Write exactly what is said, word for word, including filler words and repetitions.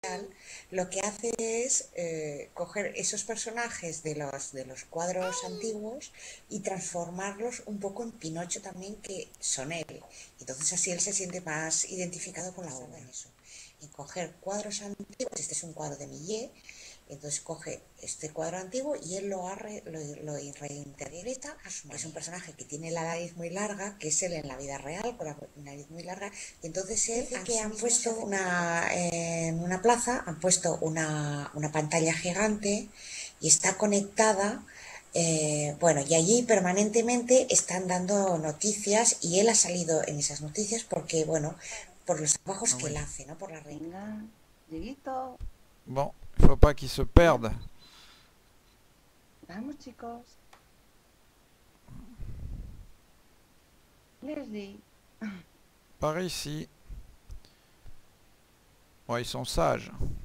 lo que hace es eh, coger esos personajes de los, de los cuadros antiguos y transformarlos un poco en Pinocho también, que son él. Entonces así él se siente más identificado con la obra. Eso. En coger cuadros antiguos, este es un cuadro de Millet, entonces coge este cuadro antiguo y él lo, arre, lo, lo reinterpreta a su manera. Es un personaje que tiene la nariz muy larga, que es él en la vida real, con la nariz muy larga, y entonces él, que han puesto una, en una plaza, han puesto una, una pantalla gigante y está conectada, eh, bueno, y allí permanentemente están dando noticias y él ha salido en esas noticias porque, bueno, por los trabajos Ah que oui. él hace, ¿no? Por la red. Venga, Dieguito. Bon, il faut pas qu'il se perde. Vamos, chicos. Leslie. Par ici. Ouais, ils sont sages.